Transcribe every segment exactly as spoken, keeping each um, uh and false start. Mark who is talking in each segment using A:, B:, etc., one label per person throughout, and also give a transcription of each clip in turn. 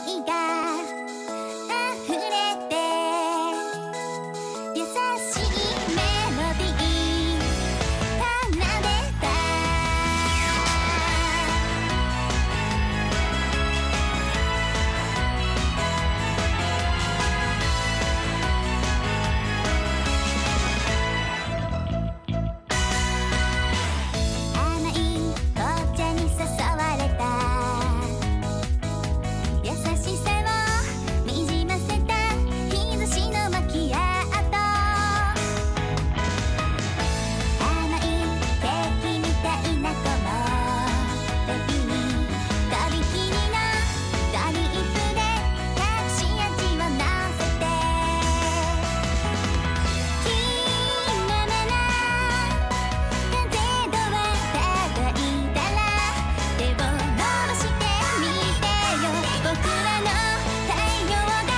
A: いが溢れて優しいメロディー奏でた甘い紅茶に誘われた優しさをにじませた日差しのマキアート甘いケーキみたいなこの時にとびきりのドリップで隠し味を乗せて気ままな風度は叩いたら手を伸ばしてみてよ僕らの太陽が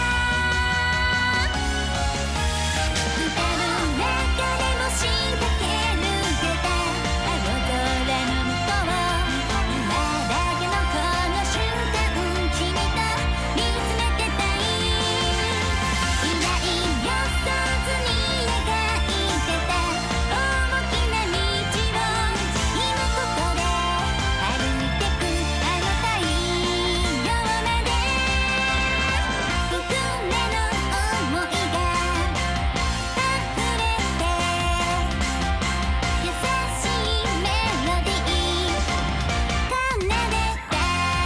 A: 歌の中でも仕掛け抜けた青空の向こう今だけのこの瞬間君と見つめてたい未来予想図に描いてた大きな道を今ここで歩いてくあの太陽まで僕らの想いが溢れて優しいメロディー奏でた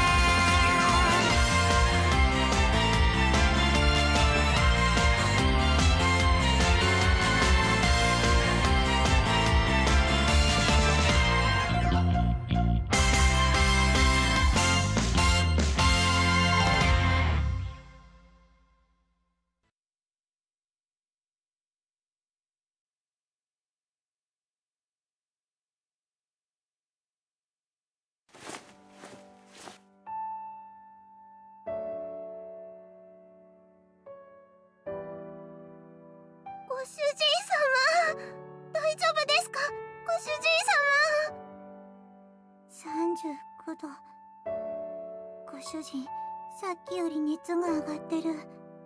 A: ご主人様、大丈夫ですか？ご主人様。さんじゅうきゅうど。ご主人、さっきより熱が上がってる。せっ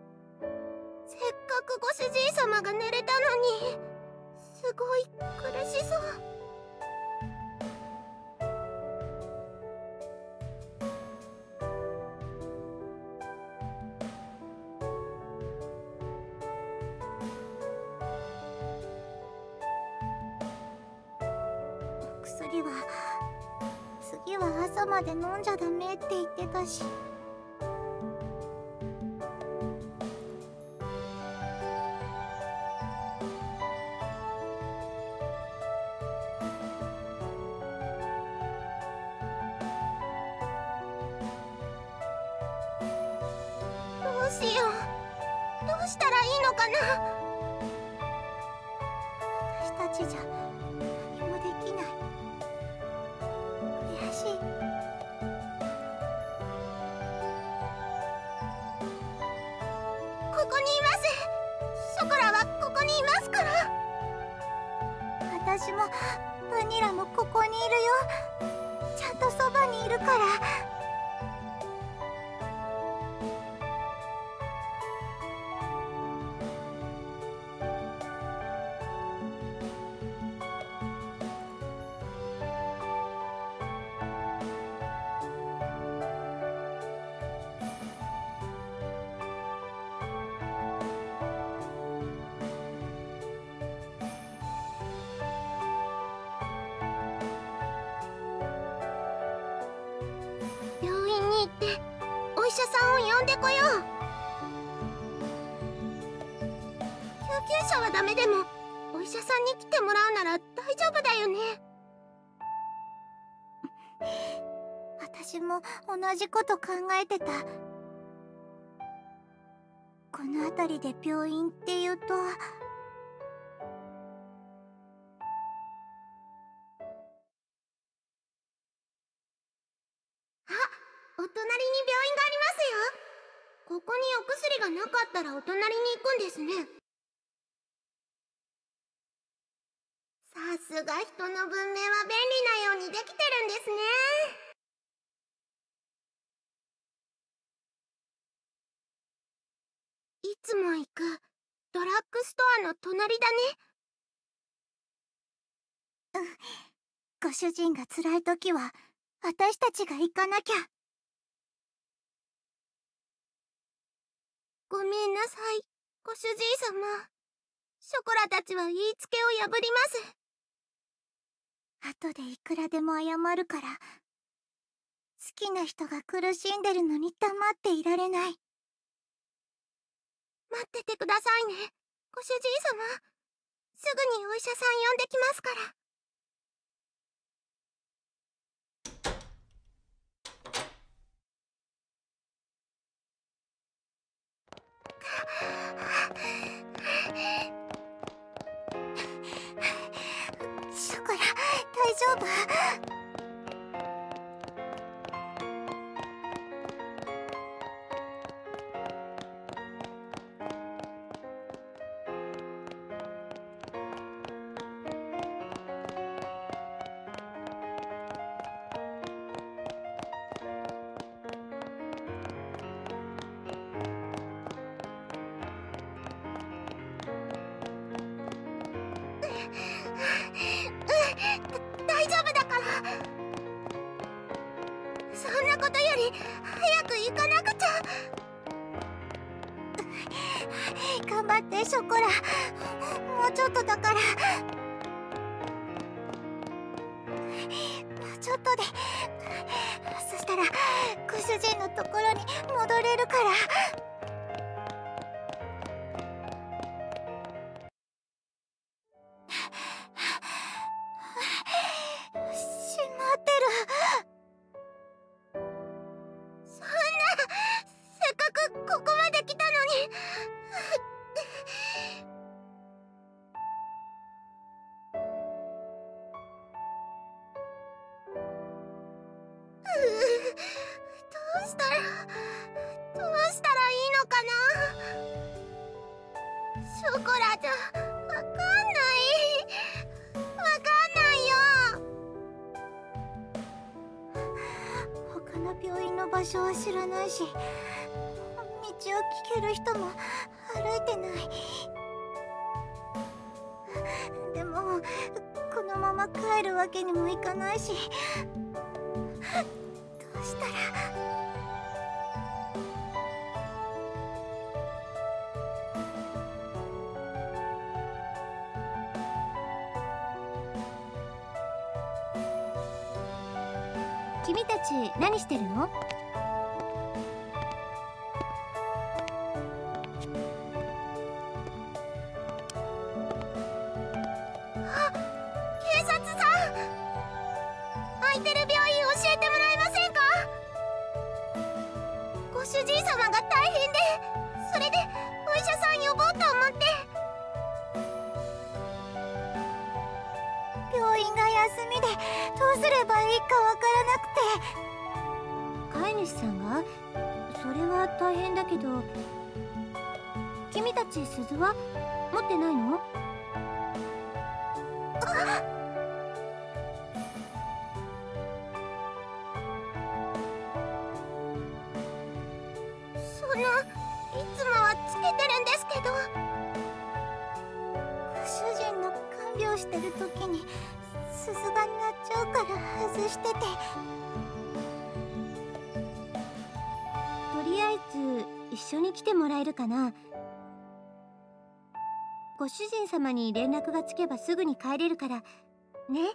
A: かくご主人様が寝れたのに、すごい苦しそう。薬は次は朝まで飲んじゃダメって言ってたし。どうしよう。どうしたらいいのかな。私たちじゃ何もできない。悔しい。ここにいます。ショコラはここにいますから。私もバニラもここにいるよ。ちゃんとそばにいるから。病院に行ってお医者さんを呼んでこよう。救急車はダメでもお医者さんに来てもらうなら大丈夫だよね。私も同じこと考えてた。この辺りで病院っていうと。お隣に病院がありますよ。ここにお薬がなかったらお隣に行くんですね。さすが人の文明は便利なようにできてるんですね。
B: つも行くドラッグストアの隣だね。
C: うん。ご主人が辛い時は私たちが行かなきゃ。
B: ごめんなさい、ご主人様。ショコラたちは言いつけを破り
C: ます。後でいくらでも謝るから。好きな人が苦しんでるのに黙っていられない。
B: 待っててくださいね、ご主人様。すぐにお医者さん呼んできますから。
C: ショコラ、大丈夫？
B: 大丈夫だから。そんなことより早く行かなくちゃ。
C: 頑張ってショコラ、もうちょっとだから。もうちょっとで。そしたらご主人のところに戻れるから。
B: どうしたらどうしたらいいのかな。ショコラじゃわかんないわかんないよ。
C: 他の病院の場所は知らないし、道を聞ける人も歩いてない。でもこのまま帰るわけにもいかないし、どうしたら。
D: 君たち何してるの？
B: あ、警察さん、空いてる病院教えてもらえませんか？ご主人様が大変で、それでお医者さん呼ぼうと思って。
C: 病院が休みでどうすればいいかわからなくて。
D: 飼い主さんが？それは大変だけど、君たち鈴は持ってないの？
B: その、いつもはつけてるんですけど。
C: ご主人の看病してる時に鈴が鳴っちゃうから外してて。
D: とりあえず一緒に来てもらえるかな。ご主人様に連絡がつけばすぐに帰れるからね。
B: お家に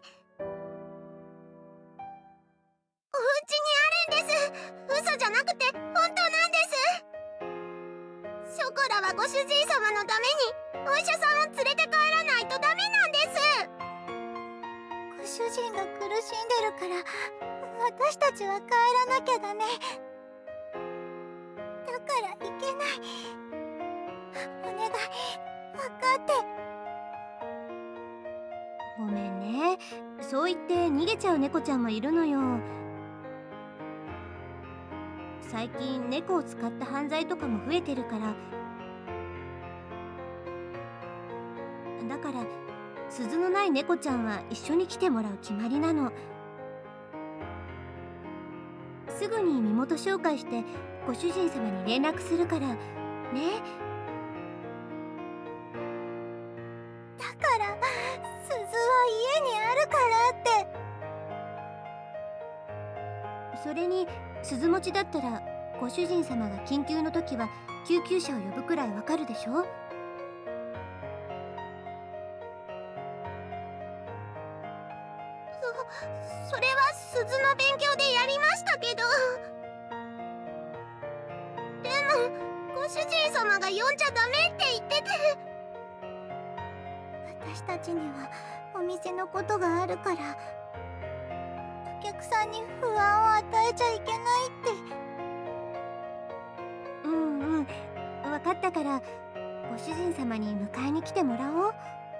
B: あるんです。嘘じゃなくて本当なんです。ショコラはご主人様のためにお医者さんを連れて帰らないとダメなんです。
C: ご主人が苦しんでるから私たちは帰らなきゃダメ。だからいけない。お願い、分かって。
D: ごめんね。そう言って逃げちゃう猫ちゃんもいるのよ。最近猫を使った犯罪とかも増えてるから。だから鈴のない猫ちゃんは一緒に来てもらう決まりなの。すぐに身元紹介してご主人様に連絡するからね。 それに鈴持ちだったらご主人様が緊急の時は救急車を呼ぶくらいわかるでしょ。
B: そそれは鈴の勉強でやりましたけど、でもご主人様が呼んじゃダメって言ってて。
C: 私たちにはお店のことがあるから、お客さんに不安を与えちゃいけないって。
D: うんうん、分かったから、ご主人様に迎えに来てもらおう。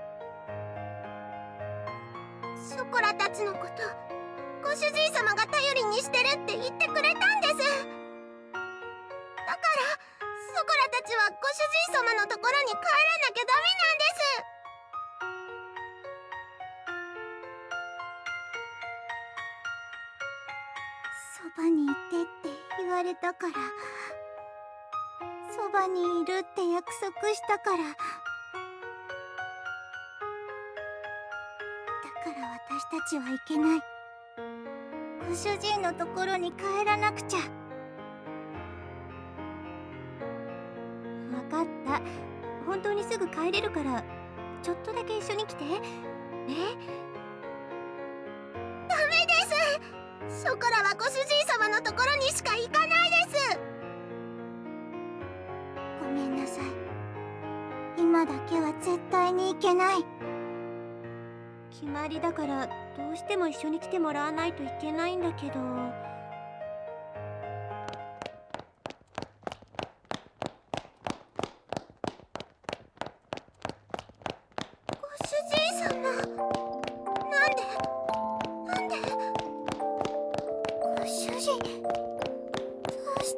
B: ショコラたちのこと、ご主人様が頼りにしてるって言ってくれたんです。だからショコラたちはご主人様のところに帰らなきゃダメなんです。
C: そばにいてって言われたから、そばにいるって約束したから。だから私たちはいけない。ご主人のところに帰らなくちゃ。
D: 分かった。本当にすぐ帰れるから、ちょっとだけ一緒に来て。ね。
B: ダメです。ショコラはご主人様のところにしか行かないです。
C: ごめんなさい。今だけは絶対に行けない。
D: 決まりだからどうしても一緒に来てもらわないといけないんだけど。
B: ご主人様、なんでなんで
C: ご主人、どうして。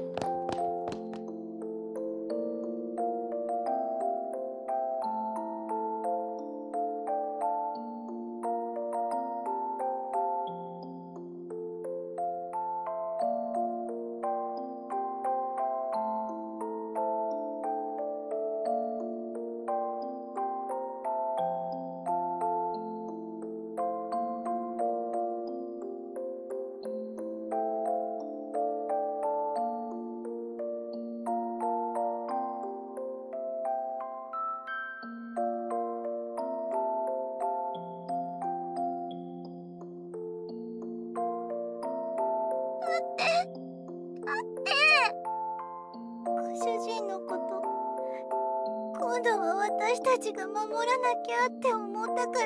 C: ご主人のこと、今度は私たちが守らなきゃって思ったから。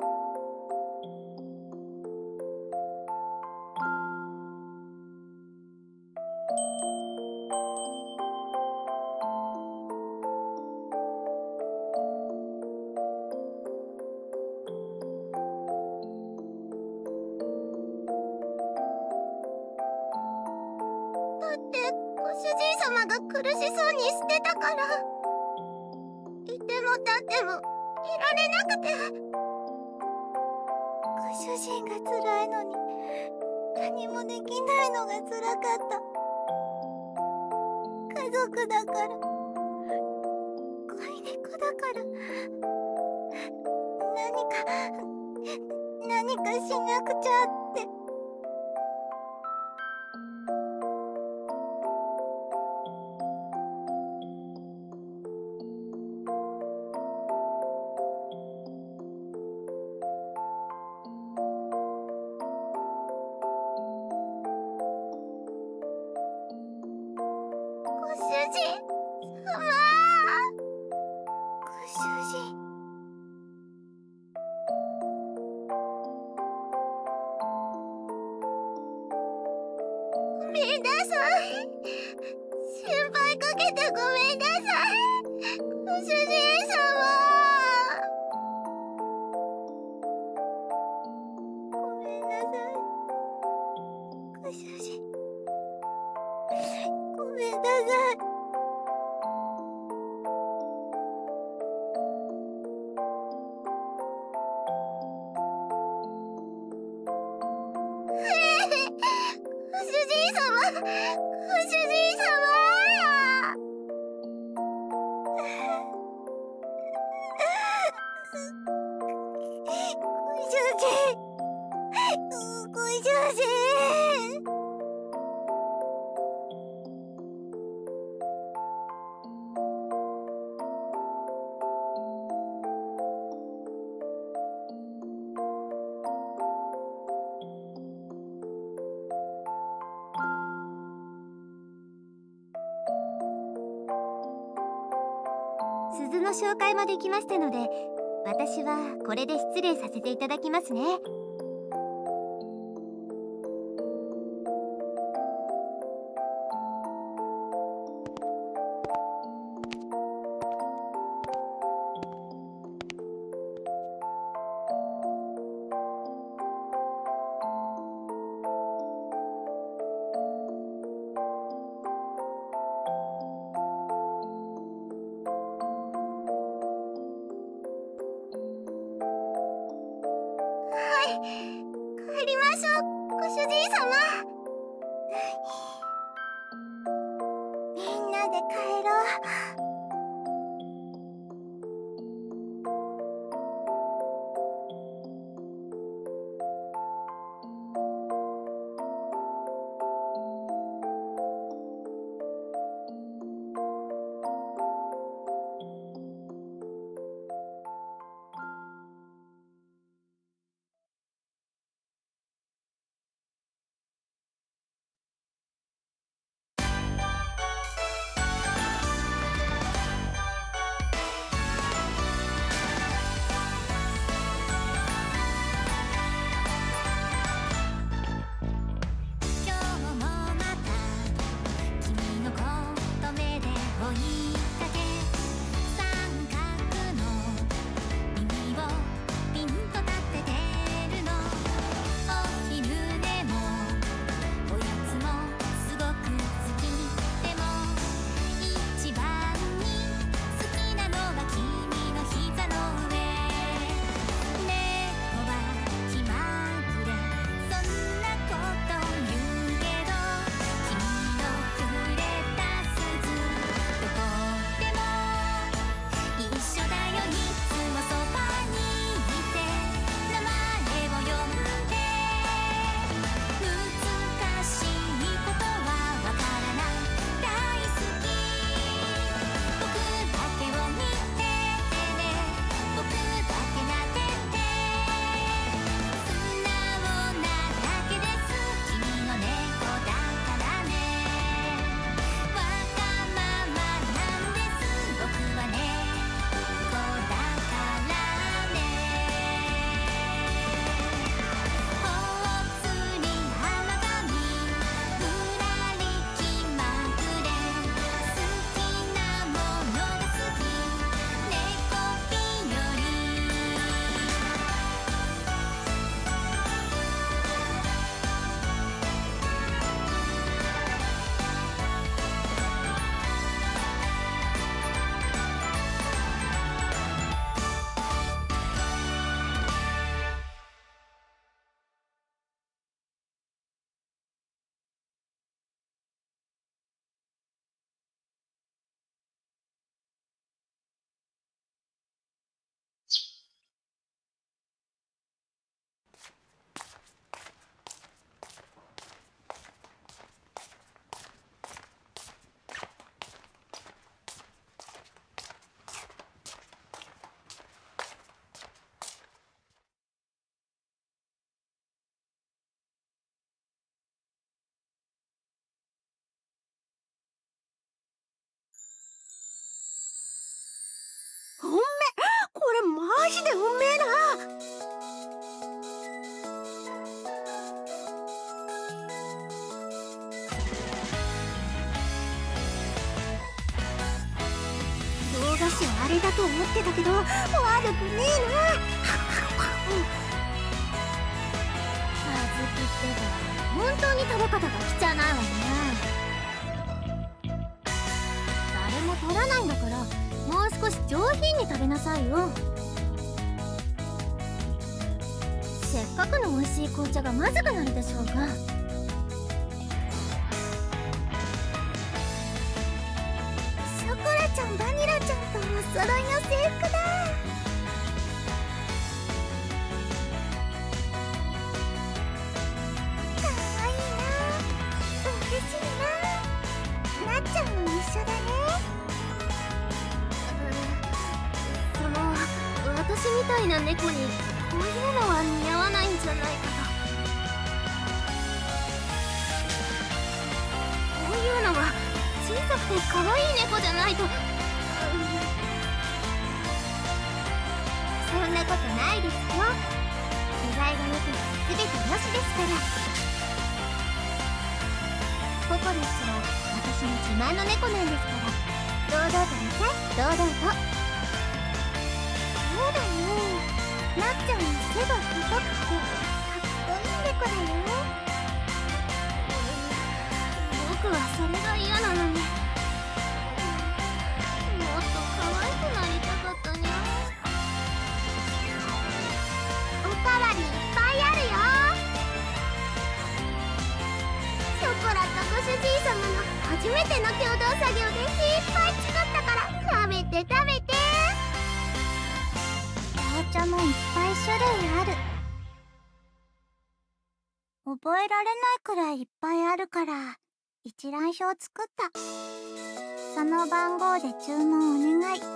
B: だってご主人様が苦しそうにしてたから。いても立ってもいられなくて。
C: ご主人が辛いのに何もできないのが辛かった。家族だから、恋猫だから、何か何かしなくちゃって。
B: ご主人様。
C: ご主人。
B: ごめんなさい。心配かけてごめんなさい。ご主人様。
C: ごめんなさい。ご主人。ごめんなさい。
B: ご主人様、ご主人様。
C: ご主人。ご主人。
D: 鈴の紹介もできましたので、私はこれで失礼させていただきますね。
B: 帰りましょう、ご主人様。
C: みんなで帰ろう。
A: 今日もまた君のこと目で追いかけ、三角の耳をピンと立ててるの。お昼寝もおやつもすごく好き。でも一番に好きなのが君の膝の上。猫は気まぐれ、そんなこと言うけど、君のくれた鈴どこでも一緒だよ。いつもそばにいて名前を呼んで、難しいことはわからない、大好き。僕だけを見てね、僕だけなでて、素直なだけです。君の猫だからね。わがままなんです、僕は猫だからね。ほおつり浜髪ぶらり気まぐれ、好きなものが好き、猫ぴより。
C: うんめ、これマジでうんめえな。洋菓子はあれだと思ってたけど悪くねえな。
D: 小豆ってば本当に食べ方が汚いわね。誰も取らないんだから、もう少し上品に食べなさいよ。せっかくの美味しい紅茶がまずくなるでしょうが。
C: ショコラちゃん、バニラちゃんとお揃いの制服だ。かわいいな。嬉しいな。なっちゃんも一緒だね。
D: その私みたいな猫にこういうのは似合わないんじゃないかと。こういうのは小さくて可愛い猫じゃないと。
C: ことないですよ。素材が良ければ全てよしですから。ポコレスは私の自慢の猫なんですから、堂々となさい、堂々と。そうだよ、なっちゃんは背が高くてかっこいい猫だよ。僕はそれが嫌なのに、もっと可愛くなりたかったにゃ。おかわりいっぱいあるよ。ショコラとご主人様の初めての共同作業でいっぱい作ったから食べて食べて。紅茶もいっぱい種類ある。覚えられないくらいいっぱいあるから一覧表作った。その番号で注文お願い。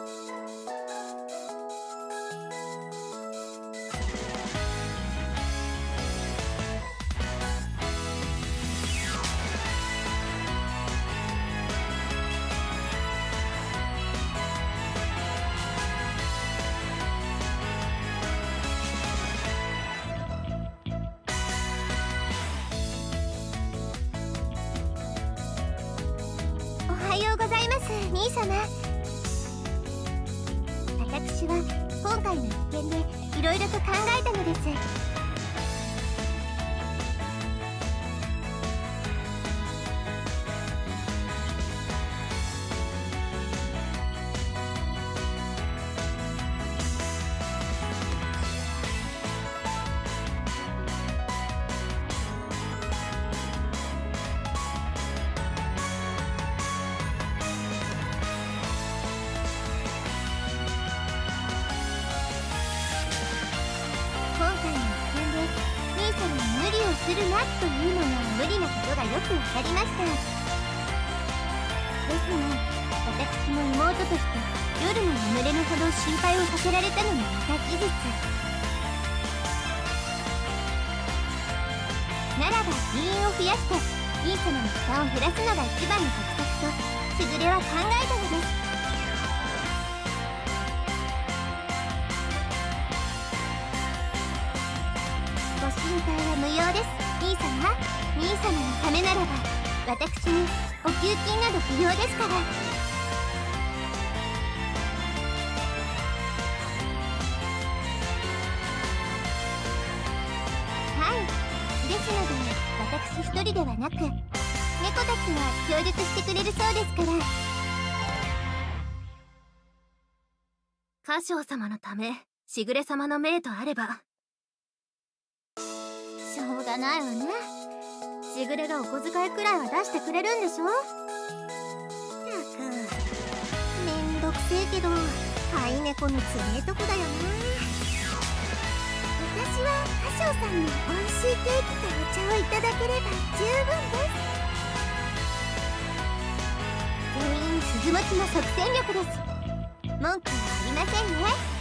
C: おはようございます、兄様。私は今回の一件でいろいろと考えたのです。するなというのが無理なことがよくわかりました。ですが私も妹として夜の眠れぬほど心配をさせられたのもまた事実ならば、人員を増やして兄様の負担を減らすのが一番の画策としぐれは考えたのです。ご心配は無用です、兄様。兄様のためならば私にお給金など不要ですから。はい、ですので私一人ではなく猫たちが協力してくれるそうですから。
E: 華将様のためしぐれ様の命とあれば。
C: しょうがないわね。しぐれがお小遣いくらいは出してくれるんでしょ。ったくめんどくせえけど飼い猫のつれえとこだよな。私は華将さんの美味しいケーキとお茶をいただければ十分です。全員鈴持ちの即戦力です。文句はありませんね。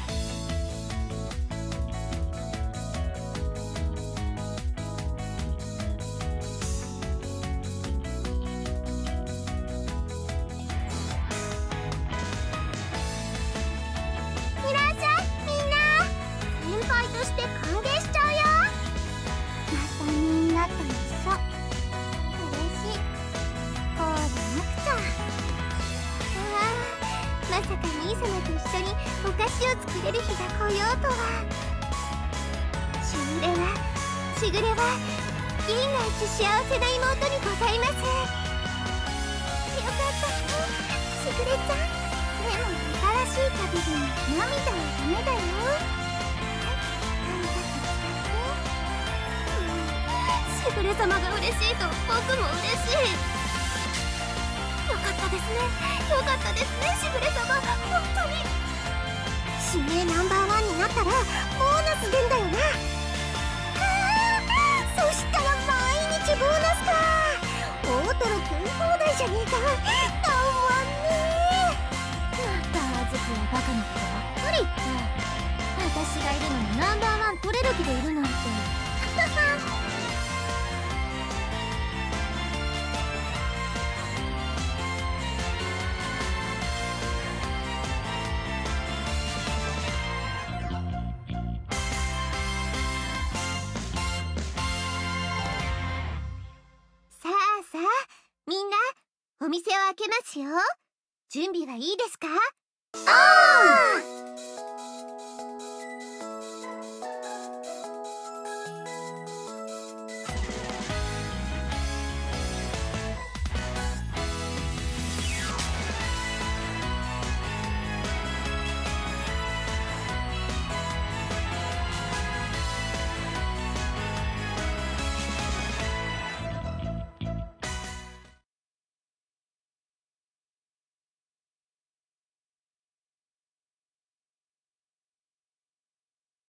C: まさか兄様と一緒にお菓子を作れる日が来ようとは。しぐれはしぐれは銀河一幸せな妹にございます。よかったよしぐれちゃん。でも新しい旅で涙はダメだよ。
E: しぐれ様が嬉しいと僕も嬉しい。よかったですね、よかったですね、しぐれ様、本当に。
C: 指名ナンバーワンになったらボーナス出んだよな。そしたら毎日ボーナスか。大トロ食い放題じゃねえか。たまんねえ。またあずきはバカなことばっかり言って、私がいるのにナンバーワン取れる気でいるなんて。 みんなお店を開けますよ。準備はいいですか？
B: おー！